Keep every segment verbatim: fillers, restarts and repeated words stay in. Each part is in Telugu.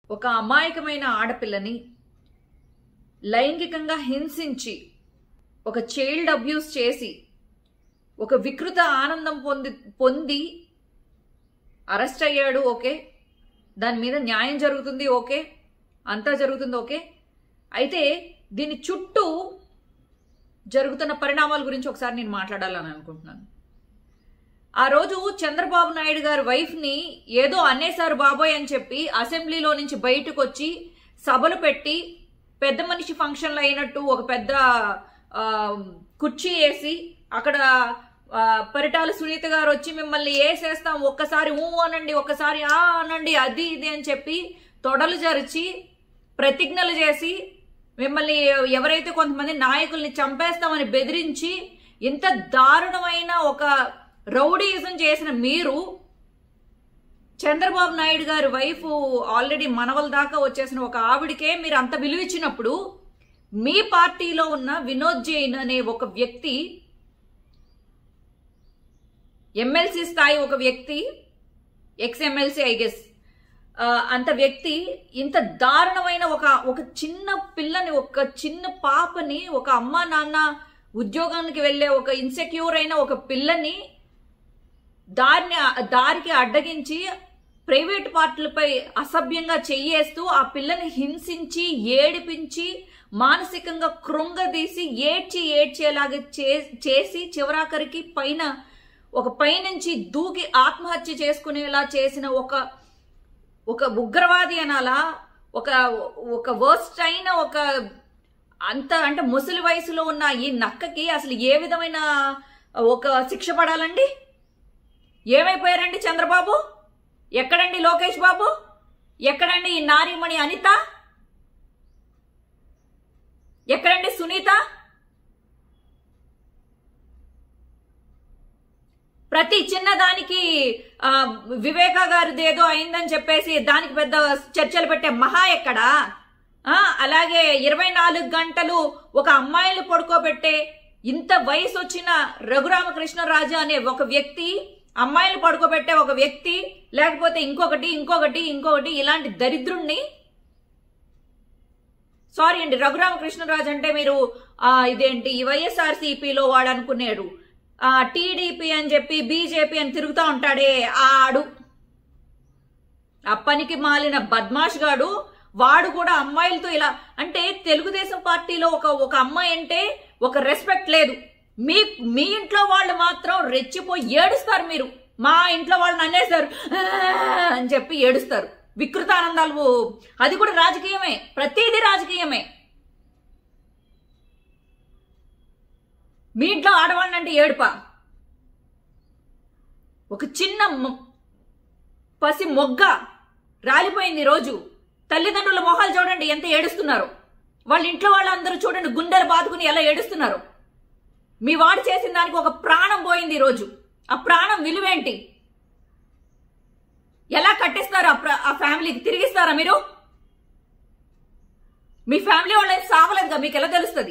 ఒక అమాయకమైన ఆడపిల్లని లైంగికంగా హింసించి ఒక చైల్డ్ అబ్యూస్ చేసి ఒక వికృత ఆనందం పొంది పొంది అరెస్ట్ అయ్యాడు. ఓకే, దాని మీద న్యాయం జరుగుతుంది. ఓకే, అంతా జరుగుతుంది. ఓకే, అయితే దీని చుట్టూ జరుగుతున్న పరిణామాల గురించి ఒకసారి నేను మాట్లాడాలని అనుకుంటున్నాను. ఆ రోజు చంద్రబాబు నాయుడు గారి వైఫ్ని ఏదో అనేసారు బాబోయ్ అని చెప్పి అసెంబ్లీలో నుంచి బయటకు వచ్చి సభలు పెట్టి పెద్ద మనిషి ఫంక్షన్లు అయినట్టు ఒక పెద్ద కుర్చీ వేసి అక్కడ పరిటాల సునీత గారు వచ్చి మిమ్మల్ని వేసేస్తాం, ఒక్కసారి ఊ అనండి, ఒక్కసారి ఆ అనండి, అది ఇది అని చెప్పి తొడలు జరిచి ప్రతిజ్ఞలు చేసి మిమ్మల్ని ఎవరైతే కొంతమంది నాయకుల్ని చంపేస్తామని బెదిరించి ఇంత దారుణమైన ఒక రౌడీయిజం చేసిన మీరు చంద్రబాబు నాయుడు గారి వైఫ్ ఆల్రెడీ మనవల దాకా వచ్చేసిన ఒక ఆవిడికే మీరు అంత విలువిచ్చినప్పుడు మీ పార్టీలో ఉన్న వినోద్ జైన్ అనే ఒక వ్యక్తి, ఎమ్మెల్సీ స్థాయి ఒక వ్యక్తి, ఎక్స్ ఎమ్మెల్సీ ఐ గెస్, అంత వ్యక్తి ఇంత దారుణమైన ఒక ఒక చిన్న పిల్లని, ఒక చిన్న పాపని, ఒక అమ్మ నాన్న ఉద్యోగానికి వెళ్లే ఒక ఇన్సెక్యూర్ అయిన ఒక పిల్లని దారిని దారికి అడ్డగించి ప్రైవేట్ పార్టీలపై అసభ్యంగా చెయ్యేస్తూ ఆ పిల్లని హింసించి ఏడిపించి మానసికంగా కృంగదీసి ఏడ్చి ఏడ్చేలాగా చేసి చివరాఖరికి పైన ఒక పైనుంచి దూకి ఆత్మహత్య చేసుకునేలా చేసిన ఒక ఒక ఉగ్రవాది అనాలా, ఒక ఒక వర్స్ట్ అయిన ఒక అంత అంటే ముసలి వయసులో ఉన్న ఈ నక్కకి అసలు ఏ విధమైన ఒక శిక్ష పడాలండి? ఏమైపోయారండి చంద్రబాబు? ఎక్కడండి లోకేష్ బాబు? ఎక్కడండి ఈ నారీమణి అనిత? ఎక్కడండి సునీత? ప్రతి చిన్నదానికి వివేకా గారిది ఏదో అయిందని చెప్పేసి దానికి పెద్ద చర్చలు పెట్టే మహా ఎక్కడా? అలాగే ఇరవై నాలుగు గంటలు ఒక అమ్మాయిలు పడుకోబెట్టే ఇంత వయసు వచ్చిన రఘురామకృష్ణరాజు అనే ఒక వ్యక్తి, అమ్మాయిలు పడుకోబెట్టే ఒక వ్యక్తి, లేకపోతే ఇంకొకటి ఇంకొకటి ఇంకొకటి ఇలాంటి దరిద్రుణ్ణి, సారీ అండి రఘురామకృష్ణరాజు అంటే మీరు ఇదేంటి వైఎస్ఆర్సీపీలో వాడు అనుకునేడు, టీడీపీ అని చెప్పి బీజేపీ అని తిరుగుతూ ఉంటాడే ఆడు, ఆ పనికి మాలిన బద్మాష్ గాడు వాడు కూడా అమ్మాయిలతో ఇలా అంటే తెలుగుదేశం పార్టీలో ఒక ఒక అమ్మాయి అంటే ఒక రెస్పెక్ట్ లేదు. మీ మీ ఇంట్లో వాళ్ళు మాత్రం రెచ్చిపోయి ఏడుస్తారు. మీరు మా ఇంట్లో వాళ్ళని అనేసారు అని చెప్పి ఏడుస్తారు. వికృత ఆనందాలు, అది కూడా రాజకీయమే, ప్రతిదీ రాజకీయమే. మీ ఇంట్లో ఆడవాళ్ళని అంటే ఏడుపా? ఒక చిన్న పసి మొగ్గ రాలిపోయింది రోజు. తల్లిదండ్రుల మొహాలు చూడండి ఎంత ఏడుస్తున్నారు. వాళ్ళ ఇంట్లో వాళ్ళందరూ చూడండి గుండెలు బాదుకుని ఎలా ఏడుస్తున్నారు. మీ వాడు చేసిన దానికి ఒక ప్రాణం పోయింది ఈరోజు. ఆ ప్రాణం విలువేంటి? ఎలా కట్టిస్తారు ఆ ఫ్యామిలీకి? తిరిగిస్తారా మీరు? మీ ఫ్యామిలీ వాళ్ళకి సావలేదుగా, మీకు ఎలా తెలుస్తుంది?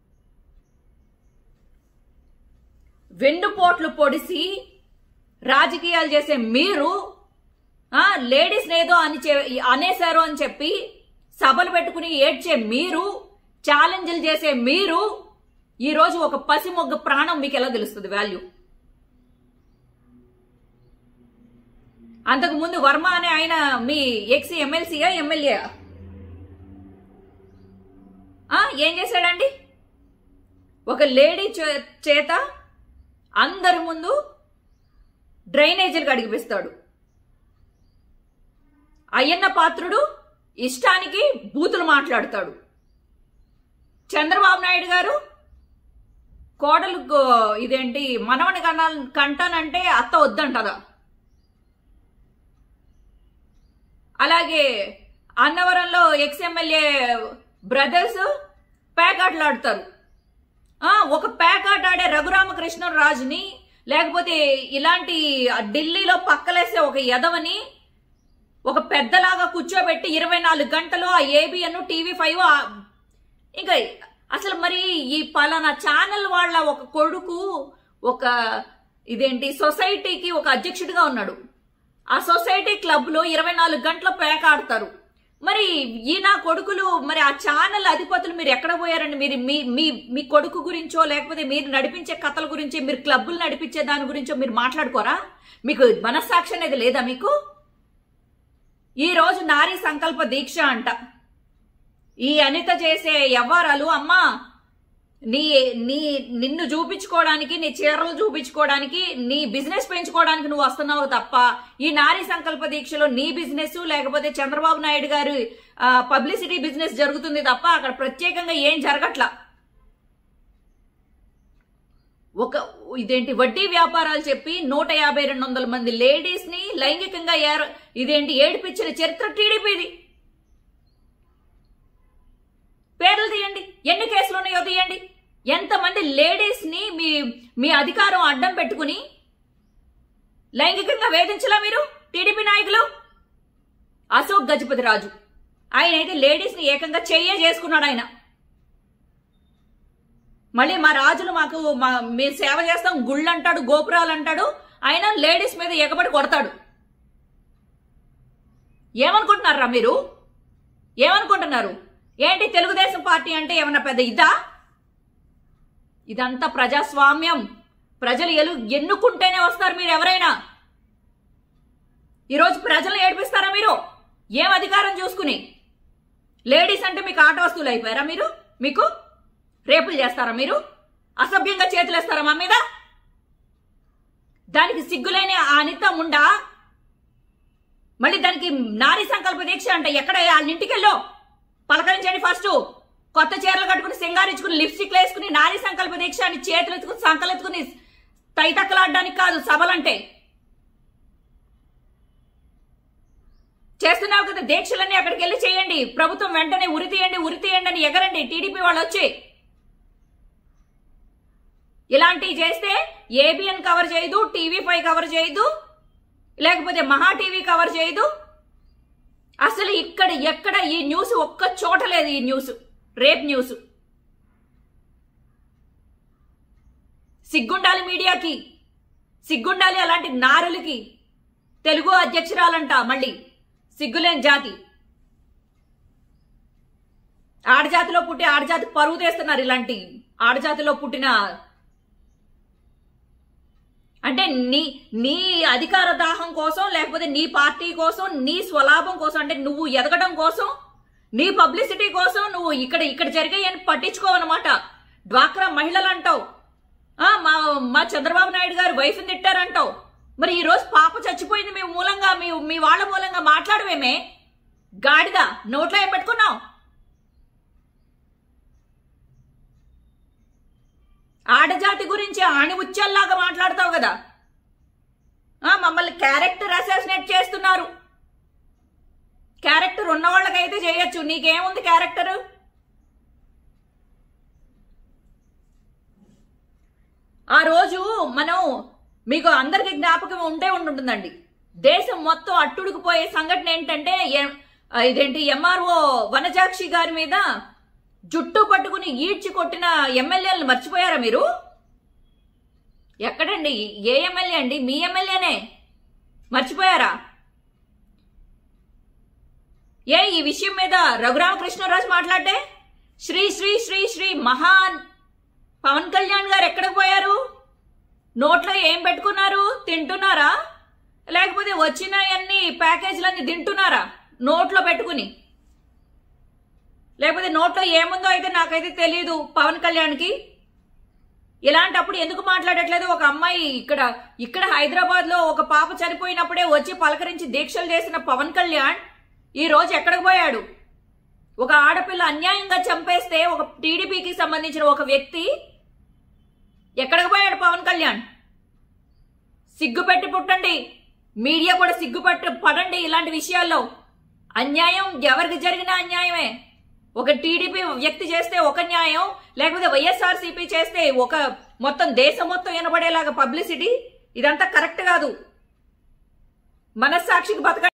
వెన్నుపోట్లు పొడిసి రాజకీయాలు చేసే మీరు లేడీస్ ఏదో అని అనేశారు అని చెప్పి సభలు పెట్టుకుని ఏడ్చే మీరు, ఛాలెంజ్లు చేసే మీరు, ఈరోజు ఒక పసి మొగ్గ ప్రాణం మీకు ఎలా తెలుస్తుంది వాల్యూ? అంతకు ముందు వర్మ అనే ఆయన మీ ఎక్స్ ఎమ్మెల్సీయా ఎమ్మెల్యే ఏం చేశాడండి? ఒక లేడీ చేత అందరి ముందు డ్రైనేజీలు కడిగిపిస్తాడు. అయ్యన్న పాత్రుడు ఇష్టానికి బూతులు మాట్లాడతాడు. చంద్రబాబు నాయుడు గారు కోడలు ఇదేంటి మనవని కన్నా కంటానంటే అత్త వద్దంటదా? అలాగే అన్నవరంలో ఎక్స్ ఎమ్మెల్యే బ్రదర్స్ పేకాటలాడతారు. ఒక పేకాట ఆడే రఘురామకృష్ణరాజుని, లేకపోతే ఇలాంటి ఢిల్లీలో పక్కలేసే ఒక యదవని ఒక పెద్దలాగా కూర్చోబెట్టి ఇరవై నాలుగు గంటలు ఆ ఏబిఎన్ టీవీ ఫైవ్ ఇంకా అసలు మరి ఈ పలానా ఛానల్ వాళ్ళ ఒక కొడుకు ఒక ఇదేంటి సొసైటీకి ఒక అధ్యక్షుడిగా ఉన్నాడు. ఆ సొసైటీ క్లబ్ లో ఇరవై నాలుగు గంటల పేక ఆడతారు. మరి ఈ నా కొడుకులు మరి ఆ ఛానల్ అధిపతులు మీరు ఎక్కడ పోయారండి? మీరు మీ మీ మీ కొడుకు గురించో లేకపోతే మీరు నడిపించే కథల గురించి, మీరు క్లబ్బులు నడిపించే దాని గురించో మీరు మాట్లాడుకోరా? మీకు మనస్సాక్షి అనేది లేదా మీకు? ఈ రోజు నారీ సంకల్ప దీక్ష అంట. ఈ అనిత చేసే వ్యవహారాలు అమ్మా, నీ నీ నిన్ను చూపించుకోవడానికి, నీ చీరలు చూపించుకోవడానికి, నీ బిజినెస్ పెంచుకోవడానికి నువ్వు వస్తున్నావు తప్ప ఈ నారీ సంకల్ప దీక్షలో నీ బిజినెస్ లేకపోతే చంద్రబాబు నాయుడు గారు పబ్లిసిటీ బిజినెస్ జరుగుతుంది తప్ప అక్కడ ప్రత్యేకంగా ఏం జరగట్లా. ఒక ఇదేంటి వడ్డీ వ్యాపారాలు చెప్పి నూట యాభై రెండు వందల మంది లేడీస్ ని లైంగికంగా ఇదేంటి ఏడిపించిన చరిత్ర టీడీపీది. పేర్లు తీయండి, ఎన్ని కేసులు ఉన్నాయో తీయండి. ఎంతమంది లేడీస్ ని మీ మీ అధికారం అడ్డం పెట్టుకుని లైంగికంగా వేధించలా మీరు టీడీపీ నాయకులు? అశోక్ గజపతి రాజు ఆయన అయితే లేడీస్ ని ఏకంగా చెయ్యే చేసుకున్నాడు ఆయన. మళ్ళీ మా రాజులు మాకు మా మేము సేవ చేస్తాం గుళ్ళు అంటాడు, గోపురాలు అంటాడు, ఆయన లేడీస్ మీద ఎగబడి కొడతాడు. ఏమనుకుంటున్నారా మీరు? ఏమనుకుంటున్నారు? ఏంటి తెలుగుదేశం పార్టీ అంటే ఏమన్నా పెద్ద ఇదా? ఇదంతా ప్రజాస్వామ్యం. ప్రజలు ఎలు ఎన్నుకుంటేనే వస్తారు మీరు ఎవరైనా. ఈరోజు ప్రజలను ఏడిపిస్తారా మీరు? ఏం అధికారం చూసుకుని? లేడీస్ అంటే మీకు ఆట వస్తువులు అయిపోయారా మీరు? మీకు రేపులు చేస్తారా మీరు? అసభ్యంగా చేతులేస్తారా మా మీద? దానికి సిగ్గులేని ఆ అనిత ఉండా మళ్ళీ దానికి నారీ సంకల్ప దీక్ష అంటే ఎక్కడ? వాళ్ళ ఇంటికి వెళ్ళో పలకరించండి. ఫస్ట్ కొత్త చీరలు కట్టుకుని సింగారించుకుని లిప్స్టిక్లు వేసుకుని నారీ సంకల్ప దీక్ష అని చేతులు ఎత్తుకుని సంకలు ఎత్తుకుని తైతక్కలాడడానికి కాదు సభలంటే. చేస్తున్నావు కదా దీక్షలన్నీ, అక్కడికి వెళ్ళి చేయండి. ప్రభుత్వం వెంటనే ఉరి తీయండి, ఉరి తీయండి అని ఎగరండి టీడీపీ వాళ్ళు వచ్చి. ఇలాంటివి చేస్తే ఏబిఎన్ కవర్ చేయదు, టీవీ ఫైవ్ కవర్ చేయదు, లేకపోతే మహా టీవీ కవర్ చేయదు. అసలు ఇక్కడ ఎక్కడ ఈ న్యూస్ ఒక్క చోట లేదు. ఈ న్యూస్ రేప్ న్యూస్. సిగ్గుండాలి మీడియాకి, సిగ్గుండాలి అలాంటి నారులకి. తెలుగు అధ్యక్షురాలంట మళ్ళీ సిగ్గులేని జాతి. ఆడజాతిలో పుట్టి ఆడజాతి పరువు తీస్తున్నారు ఇలాంటి ఆడజాతిలో పుట్టిన. అంటే నీ నీ అధికార దాహం కోసం లేకపోతే నీ పార్టీ కోసం నీ స్వలాభం కోసం, అంటే నువ్వు ఎదగడం కోసం, నీ పబ్లిసిటీ కోసం నువ్వు ఇక్కడ ఇక్కడ జరిగాయని పట్టించుకోవన్నమాట. డ్వాక్రా మహిళలు అంటావు, మా మా చంద్రబాబు నాయుడు గారు వైఫ్ని తిట్టారంటావు. మరి ఈ రోజు పాప చచ్చిపోయింది మీ మూలంగా, మీ మీ వాళ్ళ మూలంగా మాట్లాడవేమే గాడిద? నోట్లో ఏం పెట్టుకున్నావు? ఆడజాతి గురించి ఆణి ఉచ్చల్లాగా మాట్లాడతావు కదా. మమ్మల్ని క్యారెక్టర్ అసాసినేట్ చేస్తున్నారు. క్యారెక్టర్ ఉన్న వాళ్ళకైతే చేయొచ్చు, నీకేముంది క్యారెక్టర్? ఆ రోజు మనం మీకు అందరికి జ్ఞాపకం ఉంటే ఉంటుందండి. దేశం మొత్తం అట్టుడుకుపోయే సంఘటన ఏంటంటే ఇదేంటి ఎంఆర్ఓ వనజాక్షి గారి మీద జుట్టు పట్టుకుని ఈడ్చి కొట్టిన ఎమ్మెల్యేలను మర్చిపోయారా మీరు? ఎక్కడండి? ఏ ఎమ్మెల్యే అండి? మీ ఎమ్మెల్యేనే. మర్చిపోయారా? ఏ ఈ విషయం మీద రఘురామకృష్ణరాజు మాట్లాడే శ్రీ శ్రీ శ్రీ శ్రీ మహాన్ పవన్ కళ్యాణ్ గారు ఎక్కడికి పోయారు? నోట్లో ఏం పెట్టుకున్నారు? తింటున్నారా? లేకపోతే వచ్చిన అన్ని ప్యాకేజీలన్నీ తింటున్నారా నోట్లో పెట్టుకుని? లేకపోతే నోట్లో ఏముందో అయితే నాకైతే తెలియదు పవన్ కళ్యాణ్కి. ఇలాంటప్పుడు ఎందుకు మాట్లాడట్లేదు? ఒక అమ్మాయి ఇక్కడ ఇక్కడ హైదరాబాద్ లో ఒక పాప చనిపోయినప్పుడే వచ్చి పలకరించి దీక్షలు చేసిన పవన్ కళ్యాణ్ ఈ రోజు ఎక్కడికి పోయాడు? ఒక ఆడపిల్ల అన్యాయంగా చంపేస్తే ఒక టీడీపీకి సంబంధించిన ఒక వ్యక్తి ఎక్కడికి పోయాడు పవన్ కళ్యాణ్? సిగ్గుపెట్టి పుట్టండి, మీడియా కూడా సిగ్గుపెట్టి పడండి ఇలాంటి విషయాల్లో. అన్యాయం ఎవరికి జరిగినా అన్యాయమే. ఒక టీడీపీ వ్యక్తి చేస్తే ఒక న్యాయం, లేకపోతే వైఎస్ఆర్సీపీ చేస్తే ఒక మొత్తం దేశం మొత్తం వినబడేలాగా పబ్లిసిటీ. ఇదంతా కరెక్ట్ కాదు. మనస్సాక్షికి బతక